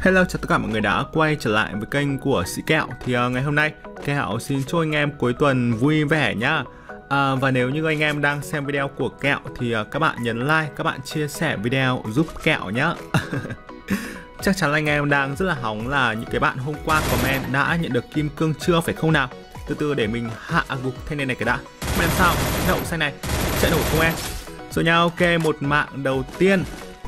Hello, chào tất cả mọi người đã quay trở lại với kênh của Sĩ Kẹo. Thì ngày hôm nay Kẹo xin chúc anh em cuối tuần vui vẻ nhá. Và nếu như anh em đang xem video của Kẹo thì các bạn nhấn like, các bạn chia sẻ video giúp Kẹo nhá. Chắc chắn là anh em đang rất là hóng là những cái bạn hôm qua comment đã nhận được kim cương chưa phải không nào. Từ từ để mình hạ gục thanh niên này cái đã. Mà làm sao? Đậu xanh này chạy nổi không em? Rồi nha, ok, một mạng đầu tiên.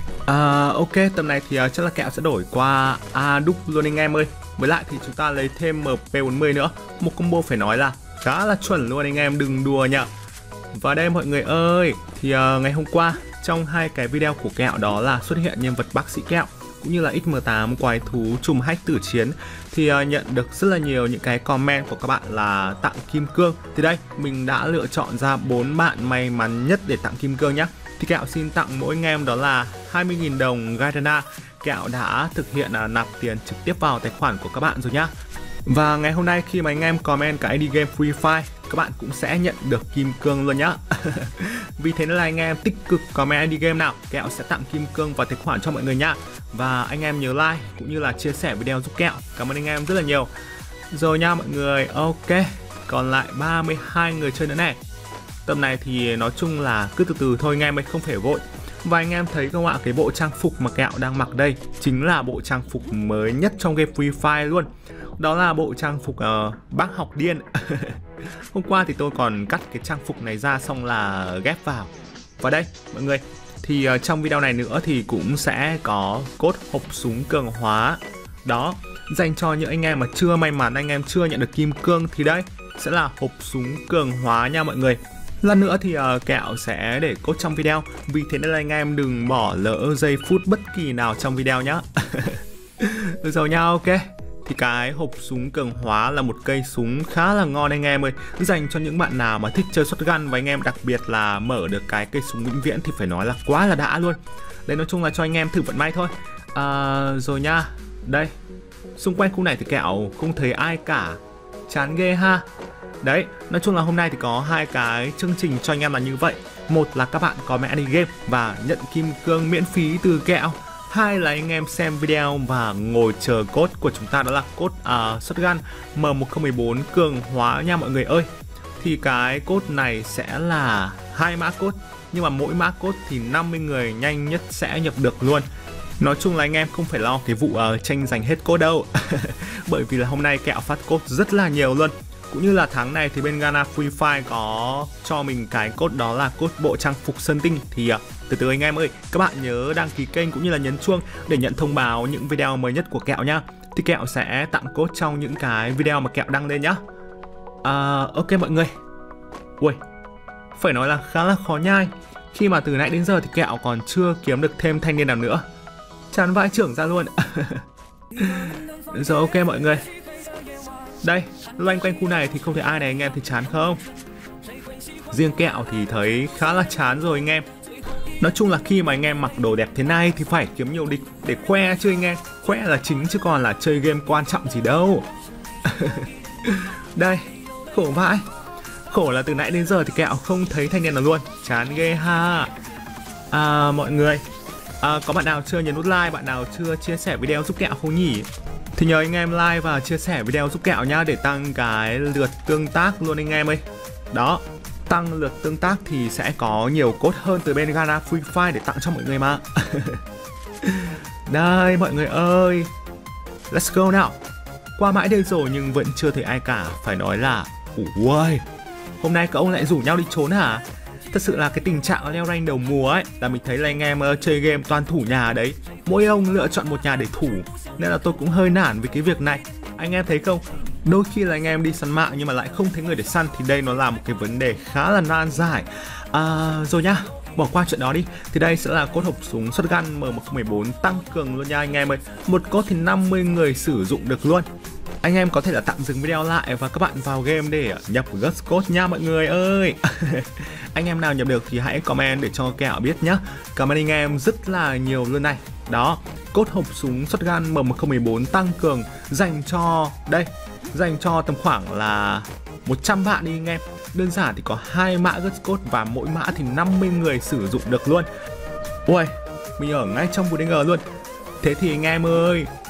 Ok, tầm này thì chắc là Kẹo sẽ đổi qua đúc luôn anh em ơi. Với lại thì chúng ta lấy thêm MP40 nữa. Một combo phải nói là khá là chuẩn luôn anh em, đừng đùa nhá. Và đây mọi người ơi, thì ngày hôm qua trong hai cái video của Kẹo đó là xuất hiện nhân vật bác sĩ Kẹo cũng như là XM8 quái thú trùm hack tử chiến, thì nhận được rất là nhiều những cái comment của các bạn là tặng kim cương. Thì đây mình đã lựa chọn ra 4 bạn may mắn nhất để tặng kim cương nhé. Thì Kẹo xin tặng mỗi anh em đó là 20.000 đồng Garena. Kẹo đã thực hiện nạp tiền trực tiếp vào tài khoản của các bạn rồi nhá. Và ngày hôm nay khi mà anh em comment cái ID game Free Fire, các bạn cũng sẽ nhận được kim cương luôn nhá. Vì thế nên là anh em tích cực comment ID game nào, Kẹo sẽ tặng kim cương vào tài khoản cho mọi người nhá. Và anh em nhớ like cũng như là chia sẻ video giúp Kẹo. Cảm ơn anh em rất là nhiều. Rồi nha mọi người, ok. Còn lại 32 người chơi nữa này. Tầm này thì nói chung là cứ từ từ thôi anh em ơi, không phải vội. Và anh em thấy không ạ, cái bộ trang phục mà Kẹo đang mặc đây chính là bộ trang phục mới nhất trong game Free Fire luôn. Đó là bộ trang phục bác học điên. Hôm qua thì tôi còn cắt cái trang phục này ra xong là ghép vào. Và đây mọi người, thì trong video này nữa thì cũng sẽ có code hộp súng cường hóa. Đó, dành cho những anh em mà chưa may mắn, anh em chưa nhận được kim cương thì đây sẽ là hộp súng cường hóa nha mọi người. Lần nữa thì Kẹo sẽ để code trong video, vì thế nên là anh em đừng bỏ lỡ giây phút bất kỳ nào trong video nhá. Được rồi nha, ok. Thì cái hộp súng cường hóa là một cây súng khá là ngon anh em ơi, dành cho những bạn nào mà thích chơi shotgun và anh em đặc biệt là mở được cái cây súng vĩnh viễn thì phải nói là quá là đã luôn. Đây nói chung là cho anh em thử vận may thôi. Rồi nha, đây xung quanh khu này thì Kẹo không thấy ai cả, chán ghê ha. Đấy, nói chung là hôm nay thì có hai cái chương trình cho anh em là như vậy. Một là các bạn comment ID game và nhận kim cương miễn phí từ Kẹo. Hai là anh em xem video và ngồi chờ code của chúng ta, đó là code shotgun M1014 cường hóa nha mọi người ơi. Thì cái code này sẽ là 2 mã code, nhưng mà mỗi mã code thì 50 người nhanh nhất sẽ nhập được luôn. Nói chung là anh em không phải lo cái vụ tranh giành hết code đâu. Bởi vì là hôm nay Kẹo phát code rất là nhiều luôn. Cũng như là tháng này thì bên Ghana Free Fire có cho mình cái code đó là code bộ trang phục Sơn Tinh. Thì từ từ anh em ơi, các bạn nhớ đăng ký kênh cũng như là nhấn chuông để nhận thông báo những video mới nhất của Kẹo nhá. Thì Kẹo sẽ tặng code trong những cái video mà Kẹo đăng lên nhá. Ok mọi người. Ui, phải nói là khá là khó nhai, khi mà từ nãy đến giờ thì Kẹo còn chưa kiếm được thêm thanh niên nào nữa. Chán vãi trưởng ra luôn. Rồi ok mọi người. Đây, loanh quanh khu này thì không thấy ai này anh em, thì chán không? Riêng Kẹo thì thấy khá là chán rồi anh em. Nói chung là khi mà anh em mặc đồ đẹp thế này thì phải kiếm nhiều địch để khoe chứ anh em. Khoe là chính chứ còn là chơi game quan trọng gì đâu. Đây, khổ vãi. Khổ là từ nãy đến giờ thì Kẹo không thấy thanh niên nào luôn. Chán ghê ha. Mọi người, có bạn nào chưa nhấn nút like, bạn nào chưa chia sẻ video giúp Kẹo không nhỉ? Thì nhờ anh em like và chia sẻ video giúp Kẹo nhá, để tăng cái lượt tương tác luôn anh em ơi. Đó, tăng lượt tương tác thì sẽ có nhiều code hơn từ bên Ghana Free Fire để tặng cho mọi người mà. Đây mọi người ơi, let's go nào. Qua mãi đây rồi nhưng vẫn chưa thấy ai cả, phải nói là ui, hôm nay các ông lại rủ nhau đi trốn hả? Thật sự là cái tình trạng leo rank đầu mùa ấy là mình thấy là anh em chơi game toàn thủ nhà đấy. Mỗi ông lựa chọn một nhà để thủ, nên là tôi cũng hơi nản với cái việc này. Anh em thấy không? Đôi khi là anh em đi săn mạng nhưng mà lại không thấy người để săn, thì đây nó là một cái vấn đề khá là nan giải. Rồi nhá, bỏ qua chuyện đó đi. Thì đây sẽ là code hộp súng shotgun M1014 tăng cường luôn nha anh em ơi. Một code thì 50 người sử dụng được luôn. Anh em có thể là tạm dừng video lại và các bạn vào game để nhập Ghost Code nha mọi người ơi. Anh em nào nhập được thì hãy comment để cho Kẹo biết nhé. Cảm ơn anh em rất là nhiều luôn này. Đó, code hộp súng shotgun M1014 tăng cường dành cho đây, dành cho tầm khoảng là 100 bạn đi anh em. Đơn giản thì có 2 mã Ghost Code và mỗi mã thì 50 người sử dụng được luôn. Ui, mình ở ngay trong VDG luôn. Thế thì anh em ơi,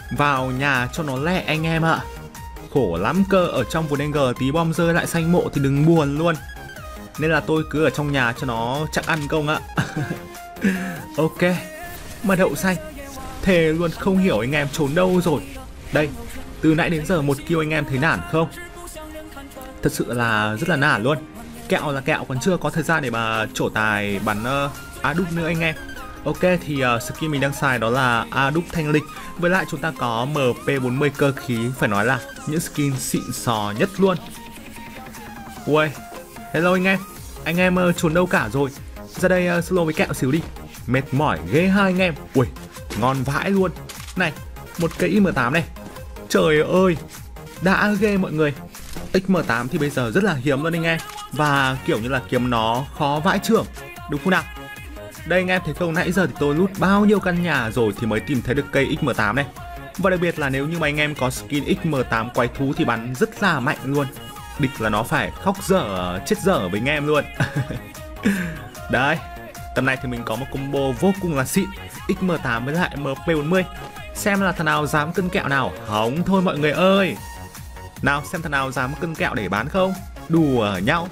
Vào nhà cho nó lẹ anh em ạ. Khổ lắm cơ, ở trong vườn NG tí bom rơi lại xanh mộ thì đừng buồn luôn. Nên là tôi cứ ở trong nhà cho nó chắc ăn công ạ. Ok, mà đậu xanh thề luôn không hiểu anh em trốn đâu rồi. Đây, từ nãy đến giờ một kill anh em thấy nản không? Thật sự là rất là nản luôn. Kẹo là kẹo còn chưa có thời gian để mà trổ tài bắn Adup nữa anh em. Ok thì skin mình đang xài đó là Adup Thanh Lịch. Với lại chúng ta có MP40 cơ khí, phải nói là những skin xịn sò nhất luôn. Ui, hello anh em trốn đâu cả rồi? Ra đây solo với kẹo xíu đi. Mệt mỏi ghê hai anh em. Ui, ngon vãi luôn. Này, một cây XM8 này. Trời ơi, đã ghê mọi người. XM8 thì bây giờ rất là hiếm luôn anh em. Và kiểu như là kiếm nó khó vãi chưởng, đúng không nào? Đây anh em thấy không, nãy giờ thì tôi lút bao nhiêu căn nhà rồi thì mới tìm thấy được cây XM8 này. Và đặc biệt là nếu như mà anh em có skin XM8 quái thú thì bắn rất là mạnh luôn. Địch là nó phải khóc dở, chết dở với anh em luôn. Đấy, tầm này thì mình có một combo vô cùng là xịn, XM8 với lại MP40. Xem là thằng nào dám cân kẹo nào. Hóng thôi mọi người ơi. Nào xem thằng nào dám cân kẹo để bán không. Đùa nhau.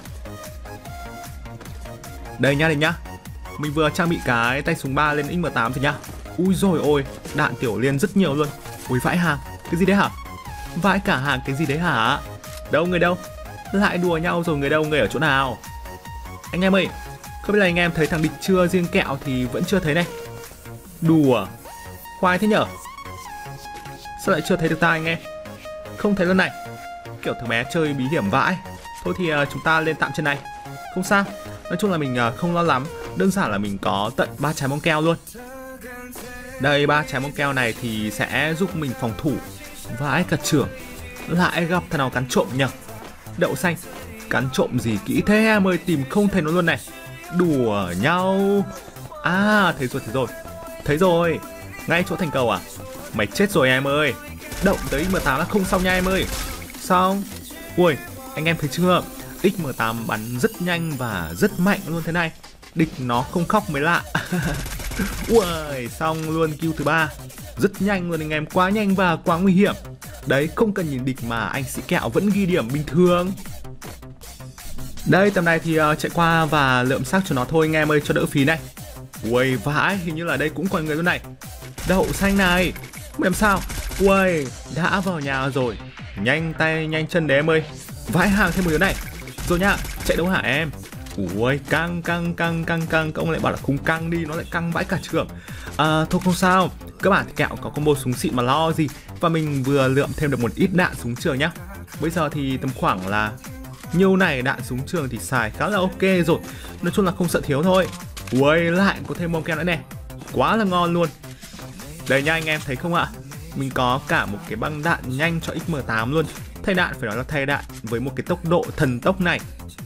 Đây nhá. Mình vừa trang bị cái tay súng 3 lên XM8 rồi nhá. Ui rồi ôi, đạn tiểu liên rất nhiều luôn. Ui vãi hàng, cái gì đấy hả? Vãi cả hàng cái gì đấy hả? Đâu người đâu? Lại đùa nhau rồi, người đâu, người ở chỗ nào? Anh em ơi, không biết là anh em thấy thằng địch chưa, riêng kẹo thì vẫn chưa thấy này. Đùa, khoai thế nhở? Sao lại chưa thấy được ta anh em? Không thấy luôn này. Kiểu thằng bé chơi bí hiểm vãi. Thôi thì chúng ta lên tạm trên này. Không sao, nói chung là mình không lo lắm. Đơn giản là mình có tận 3 trái bóng keo luôn. Đây, 3 trái bóng keo này thì sẽ giúp mình phòng thủ. Vãi cả trưởng. Lại gặp thằng nào cắn trộm nhở? Đậu xanh, cắn trộm gì kỹ thế em ơi, tìm không thấy nó luôn này. Đùa nhau. À, thấy rồi. Ngay chỗ thành cầu à? Mày chết rồi em ơi. Động tới XM8 là không xong nha em ơi. Xong. Ui, anh em thấy chưa? XM8 bắn rất nhanh và rất mạnh luôn thế này. Địch nó không khóc mới lạ. Ui, xong luôn kill thứ 3. Rất nhanh luôn anh em, quá nhanh và quá nguy hiểm. Đấy, không cần nhìn địch mà anh sĩ kẹo vẫn ghi điểm bình thường. Đây, tầm này thì chạy qua và lượm xác cho nó thôi anh em ơi, cho đỡ phí này. Ui, vãi, hình như là đây cũng còn người luôn này. Đậu xanh này, mày làm sao? Ui, đã vào nhà rồi. Nhanh tay, nhanh chân đấy em ơi. Vãi hàng thêm một đứa này. Rồi nhá, chạy đâu hả em? Ui, căng, các ông lại bảo là không căng đi, nó lại căng vãi cả trường. Thôi không sao, các bạn thì kẹo có combo súng xịn mà lo gì. Và mình vừa lượm thêm được một ít đạn súng trường nhá. Bây giờ thì tầm khoảng là nhiêu này, đạn súng trường thì xài khá là ok rồi. Nói chung là không sợ thiếu thôi. Ui, lại có thêm bom keo nữa nè. Quá là ngon luôn. Đây nha anh em thấy không ạ? Mình có cả một cái băng đạn nhanh cho XM8 luôn. Thay đạn phải nói là thay đạn với một cái tốc độ thần tốc này.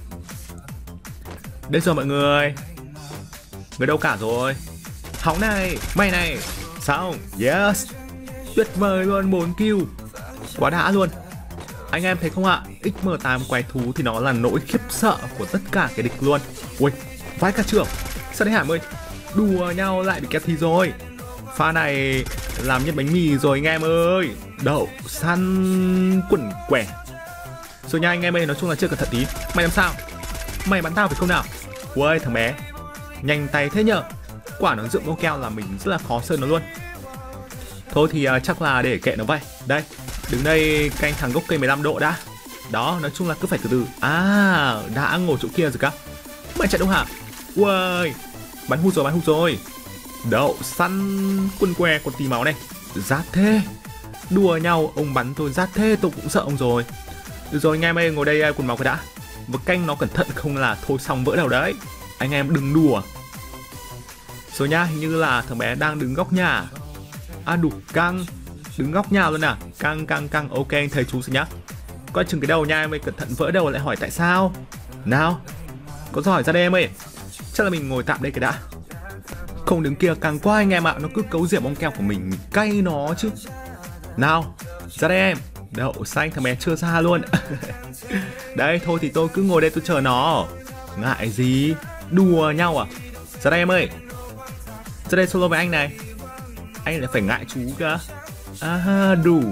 Đây rồi mọi người. Người đâu cả rồi? Hóng này, mày này. Xong, yes. Tuyệt vời luôn, 4 kill. Quá đã luôn. Anh em thấy không ạ? XM8 quái thú thì nó là nỗi khiếp sợ của tất cả cái địch luôn. Ui, vãi cả trưởng. Sao đấy hả ơi? Đùa nhau lại bị kẹp thì rồi. Pha này làm nhân bánh mì rồi anh em ơi. Đậu săn quẩn quẻ. Rồi nha anh em ơi, nói chung là chưa cẩn thận tí. Mày làm sao? Mày bắn tao phải không nào? Ui, thằng bé nhanh tay thế nhở? Quả nó dựng bông keo là mình rất là khó sơn nó luôn. Thôi thì chắc là để kệ nó vậy. Đây, đứng đây canh thằng gốc cây 15 độ đã. Đó, nói chung là cứ phải từ từ. À, đã ngồi chỗ kia rồi cả. Mày chạy đâu hả? Ui, bắn hút rồi. Đậu săn quân que còn tí máu này. Rát thế. Đùa nhau, ông bắn tôi rát thế tôi cũng sợ ông rồi. Được rồi anh em ơi, ngồi đây quần máu cái đã. Và canh nó cẩn thận không là thôi xong vỡ đầu đấy. Anh em đừng đùa. Rồi nha, hình như là thằng bé đang đứng góc nhà. À đủ căng. Đứng góc nhà luôn à? Căng. Ok anh thầy chú rồi nhá. Coi chừng cái đầu nha em ơi, cẩn thận vỡ đầu lại hỏi tại sao. Nào, có giỏi ra đây em ơi. Chắc là mình ngồi tạm đây cái đã. Không đứng kia càng quá anh em ạ. Nó cứ cấu rỉa bóng keo của mình cay nó chứ. Nào, ra đây em. Đậu xanh, thằng bé chưa ra luôn. Đây, thôi thì tôi cứ ngồi đây tôi chờ nó. Ngại gì? Đùa nhau à? Ra đây em ơi. Ra đây solo với anh này. Anh lại phải ngại chú cơ. Đủ.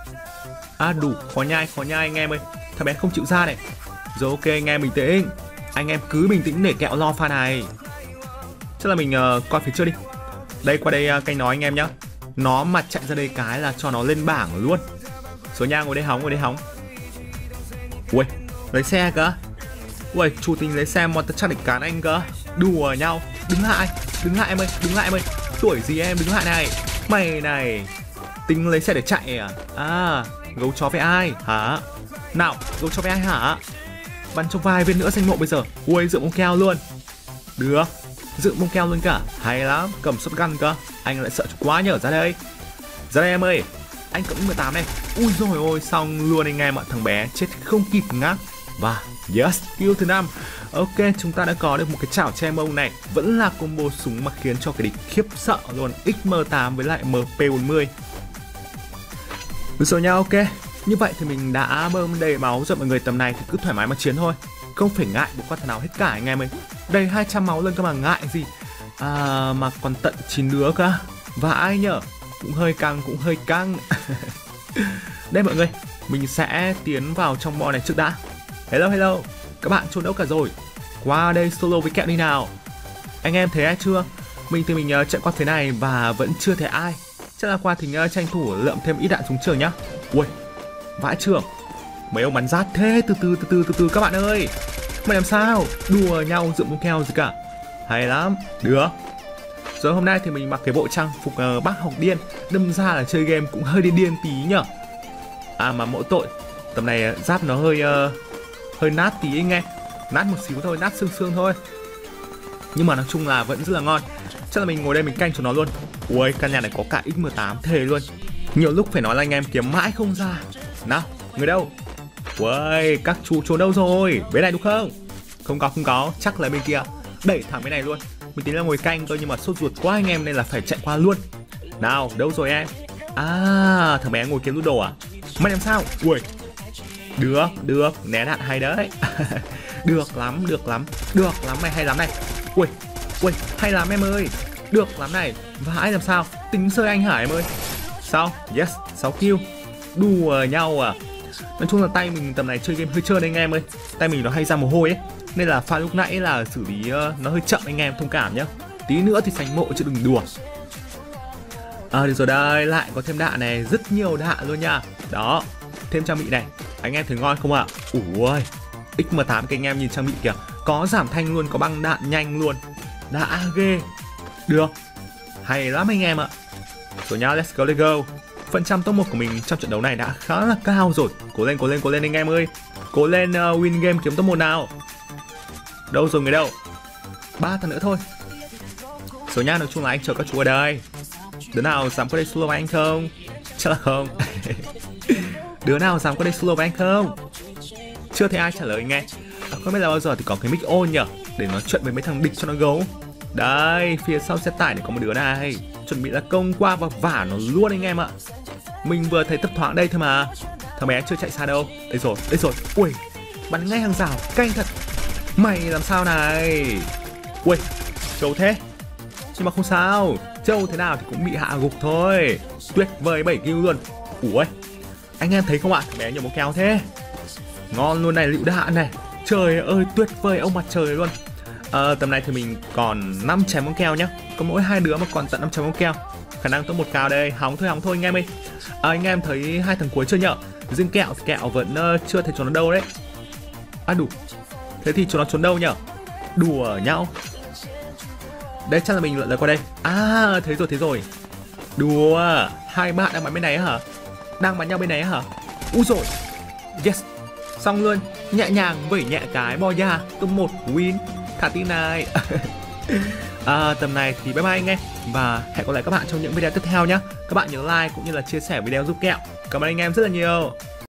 Đủ, khó nhai anh em ơi. Thằng bé không chịu ra này. Rồi ok anh em bình tĩnh. Anh em cứ bình tĩnh để kẹo lo pha này. Chắc là mình coi phía trước đi. Đây qua đây canh nói anh em nhá. Nó mà chạy ra đây cái là cho nó lên bảng luôn. Số nha, ngồi đây hóng. Ui, lấy xe cơ. Ui, chủ tình lấy xe mà chắc để cán anh cơ. Đùa nhau. Đứng lại em ơi. Tuổi gì em đứng lại này. Mày này. Tính lấy xe để chạy à? Gấu chó với ai hả? Nào, gấu chó với ai hả? Bắn cho vài viên nữa danh mộ bây giờ. Ui, dựng bông keo luôn. Được, dựng bông keo luôn cả. Hay lắm, cầm shotgun cơ. Anh lại sợ quá nhở. Ra đây em ơi. Anh cầm 18 này. Ui rồi ôi, xong luôn anh em ạ. Thằng bé chết không kịp ngáp. Và yes, kill thứ 5. Ok, chúng ta đã có được một cái chảo che mông này. Vẫn là combo súng mà khiến cho cái địch khiếp sợ luôn. XM8 với lại MP40. Được rồi nha, ok. Như vậy thì mình đã bơm đầy máu rồi mọi người. Tầm này thì cứ thoải mái mà chiến thôi. Không phải ngại một con thằng nào hết cả anh em ơi. Đầy 200 máu lên cơ mà ngại gì. Mà còn tận 9 đứa cơ. Và ai nhở? Cũng hơi căng. Đây mọi người, mình sẽ tiến vào trong bo này trước đã. Hello. Các bạn trốn đâu cả rồi? Qua đây solo với kẹo đi nào. Anh em thấy ai chưa? Mình thì mình chạy qua phía này và vẫn chưa thấy ai. Chắc là qua thì tranh thủ lượm thêm ít đạn xuống trường nhá. Ui, vãi trường. Mấy ông bắn rát thế. Từ từ các bạn ơi. Mày làm sao? Đùa nhau dựng bông keo gì cả. Hay lắm. Được. Rồi hôm nay thì mình mặc cái bộ trang phục bác học điên. Đâm ra là chơi game cũng hơi điên tí nhở. Mà mỗi tội tầm này giáp nó hơi nát tí anh em. Nát một xíu thôi, nát xương thôi. Nhưng mà nói chung là vẫn rất là ngon. Chắc là mình ngồi đây mình canh cho nó luôn. Ui, căn nhà này có cả XM8 thề luôn. Nhiều lúc phải nói là anh em kiếm mãi không ra. Nào, người đâu? Ui, các chú trốn đâu rồi? Bên này đúng không? Không có, chắc là bên kia. Đẩy thẳng bên này luôn. Mình tính là ngồi canh thôi nhưng mà sốt ruột quá anh em nên là phải chạy qua luôn. Nào, đâu rồi em? Thằng bé ngồi kiếm lút đồ à? Mày làm sao? Ui. Được, né đạn hay đấy. Được lắm mày, hay lắm này. Ui, hay lắm em ơi. Được lắm này. Và ai làm sao? Tính sơi anh hả em ơi? Sao? Yes, 6 kill. Đùa nhau à? Nói chung là tay mình tầm này chơi game hơi trơn anh em ơi. Tay mình nó hay ra mồ hôi ấy. Nên là pha lúc nãy là xử lý nó hơi chậm anh em thông cảm nhá. Tí nữa thì sánh mộ chứ đừng đùa. Được rồi đây, lại có thêm đạn này. Rất nhiều đạn luôn nha. Đó, thêm trang bị này. Anh em thấy ngon không ạ? Ui, XM8 cái anh em nhìn trang bị kìa. Có giảm thanh luôn, có băng đạn nhanh luôn. Đã ghê. Được, hay lắm anh em ạ. Rồi nha, let's go. Phần trăm top 1 của mình trong trận đấu này đã khá là cao rồi. Cố lên anh em ơi. Cố lên win game kiếm top 1 nào. Đâu rồi người đâu? 3 thằng nữa thôi. Rồi nha, nói chung là anh chờ các chú ở đây. Đứa nào dám qua đây solo với anh không? Chắc là không. Đứa nào dám qua đây solo với anh không? Chưa thấy ai trả lời nghe. Không biết là bao giờ thì có cái mic on nhở, để nói chuyện với mấy thằng địch cho nó gấu. Đây, phía sau xe tải để có một đứa này. Chuẩn bị là công qua và vả nó luôn anh em ạ. Mình vừa thấy thấp thoáng đây thôi mà. Thằng bé chưa chạy xa đâu. Đây rồi. Ui, bắn ngay hàng rào, canh thật. Mày làm sao này? Ui, trâu thế. Nhưng mà không sao, trâu thế nào thì cũng bị hạ gục thôi. Tuyệt vời 7 kill luôn. Ui, anh em thấy không ạ? Thằng bé nhiều một keo thế. Ngon luôn này, lựu đạn này. Trời ơi, tuyệt vời ông mặt trời luôn. Tầm này thì mình còn 5 chém bóng keo nhá. Có mỗi 2 đứa mà còn tận 5 chém bóng keo. Khả năng top 1 cao đây, hóng thôi anh em ơi. Anh em thấy 2 thằng cuối chưa nhở? Riêng kẹo thì kẹo vẫn chưa thấy trốn nó đâu đấy. Đủ. Thế thì trốn nó trốn đâu nhở? Đùa nhau. Đây chắc là mình lượn qua đây. Thấy rồi. Đùa, hai bạn đang bắn bên này hả? Đang bắn nhau bên này hả? Úi rồi. Yes. Xong luôn, nhẹ nhàng vẩy nhẹ cái bo da. Top 1 win. Thả tin này. Tầm này thì bye bye anh em. Và hẹn gặp lại các bạn trong những video tiếp theo nhé. Các bạn nhớ like cũng như là chia sẻ video giúp kẹo. Cảm ơn anh em rất là nhiều.